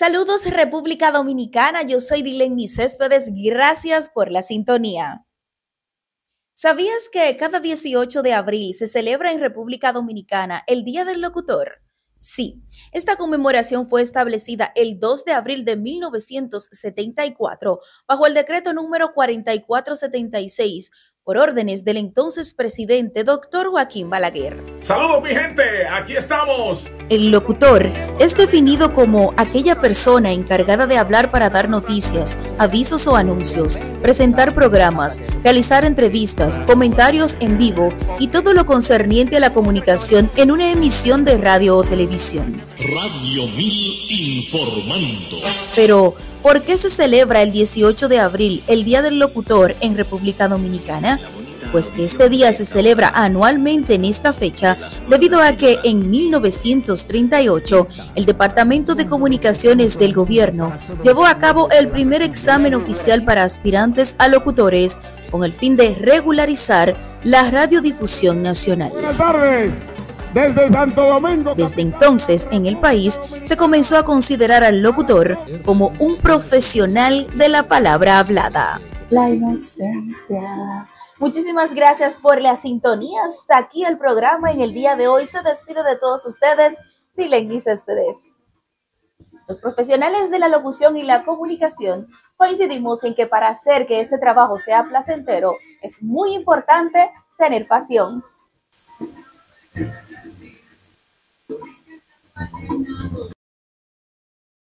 Saludos República Dominicana, yo soy Dilenny Céspedes, gracias por la sintonía. ¿Sabías que cada 18 de abril se celebra en República Dominicana el Día del Locutor? Sí, esta conmemoración fue establecida el 2 de abril de 1974 bajo el decreto número 4476 por órdenes del entonces presidente Dr. Joaquín Balaguer. Saludos mi gente, aquí estamos. El locutor es definido como aquella persona encargada de hablar para dar noticias, avisos o anuncios, presentar programas, realizar entrevistas, comentarios en vivo y todo lo concerniente a la comunicación en una emisión de radio o televisión. Radio 1000 informando. Pero, ¿por qué se celebra el 18 de abril, el Día del Locutor, en República Dominicana? Pues este día se celebra anualmente en esta fecha debido a que en 1938 el Departamento de Comunicaciones del Gobierno llevó a cabo el primer examen oficial para aspirantes a locutores con el fin de regularizar la radiodifusión nacional. Buenas tardes. Desde Santo Domingo. Desde entonces, en el país, se comenzó a considerar al locutor como un profesional de la palabra hablada. La inocencia. Muchísimas gracias por la sintonía. Hasta aquí el programa en el día de hoy. Se despide de todos ustedes, Dilenny Céspedes. Los profesionales de la locución y la comunicación coincidimos en que para hacer que este trabajo sea placentero, es muy importante tener pasión.